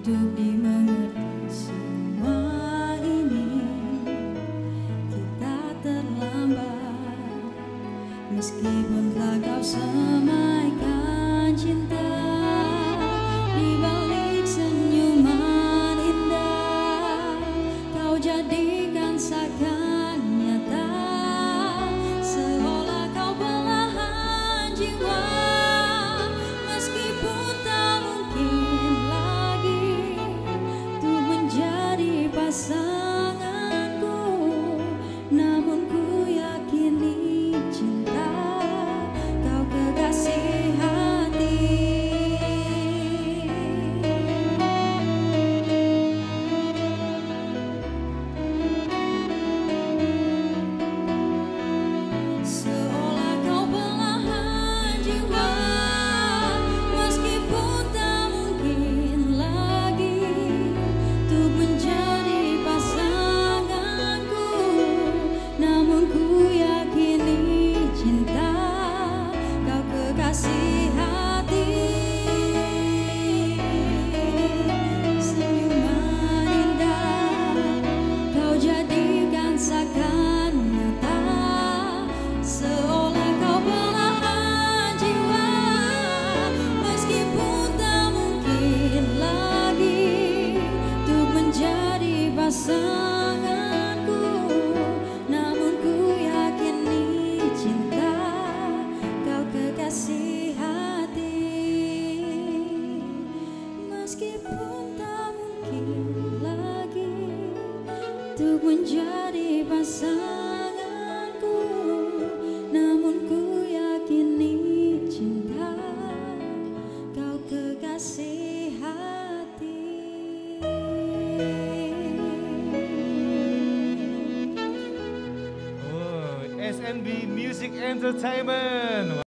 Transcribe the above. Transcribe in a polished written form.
untuk dimengerti semua ini. Kita terlambat, meskipun telah kau semaikan cinta di balik senyuman indah. Kau jadikan seakan nyata, seolah kau belahan jiwa. Meskipun tak mungkin lagi untuk menjadi pasanganku, namun ku yakini cinta kau kekasih hati. Seolah kau belahan jiwa, meskipun tak mungkin lagi untuk menjadi pasanganku, namun ku yakini cinta kau kekasih hati. Senyuman indah kau jadikan seakan nyata, seolah kau belahan jiwa. Meskipun tak mungkin lagi untuk menjadi pasanganku, namun ku yakini cinta kau kekasih hati. Meskipun tak mungkin lagi untuk menjadi pasanganku, namun ku yakini cinta kau kekasih hati. SNB Music Entertainment.